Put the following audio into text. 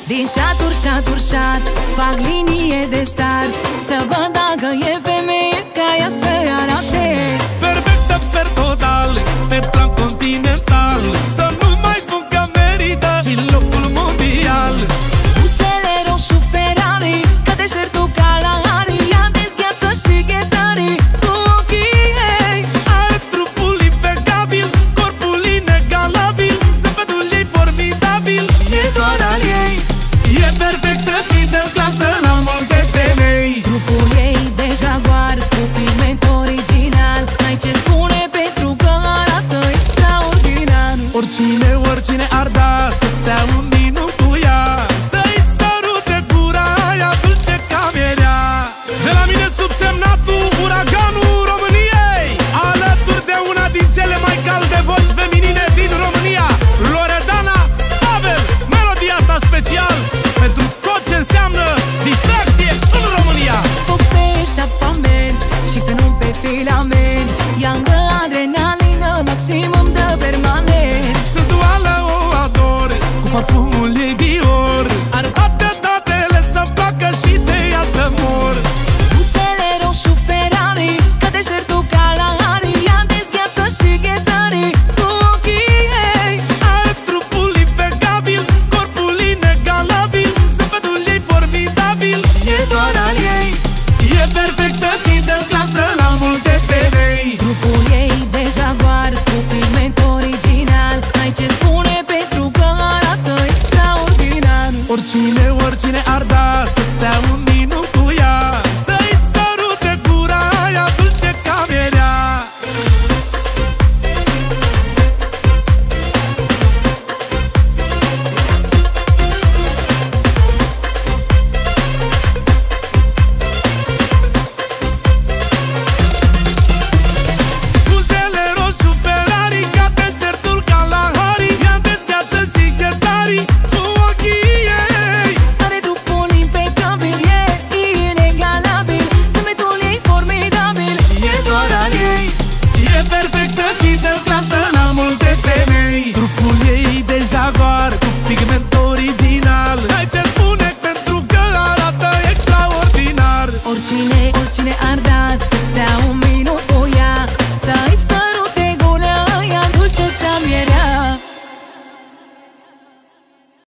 Din șaturi, șaturi, șat fac linie de star, să văd dacă e femeie ca ea să arate perfectă, per total, pe plan continental. Să nu mai spun că merită și locul mondial. Buzele roșu Ferrari, ca deșertul Kalahari, ea dezgheață și ghețarii cu ochii ei. Are trupul impecabil, corpul inegalabil, zâmbetul ei formidabil, E doar al ei. e perfectă și dă clasă la multe femei. Trupul ei de jaguar, cu pigment original, n-ai ce spune pentru că arată extraordinar. Oricine ar da să stea un minut cu ea, să-i sărute gura aia dulce ca mierea. De la mine subsemnatul, uraganul României, alături de una din cele mai calde voci feminine din România, Loredana Pavel. Melodia asta special pentru tot ce înseamnă distracție în România. Foc pe eșapament și frânul pe filament, ea-mi dă adrenalină, maximum de permanent. Senzuală o ador, cu parfumul ei Dior, are toate datele să-mi placă și de ea să mor. Buzele roșu Ferrari, ca deșertul Kalahari, ea dezgheață și ghețarii cu ochii ei. Are trupul impecabil, corpul inegalabil, zâmbetul ei formidabil, E doar al ei. e perfectă și dă clasă la multe femei. Trupul ei de jaguar, cu pigment original, n-ai ce spune pentru că arată extraordinar. Oricine ar da să stea un minut cu ea, să-i sărute gura aia dulce ca mierea. Buzele roșu Ferrari, ca desertul Kalahari, ea dezgheață și ghețarii cu ochii ei. Are trupul impecabil, e inegalabil, zâmbetul ei formidabil, e doar al ei. E perfectă și dă clasă la multe femei. Trupul ei de jaguar, cu pigment original, n-ai ce spune pentru că arată extraordinar. Oricine ar da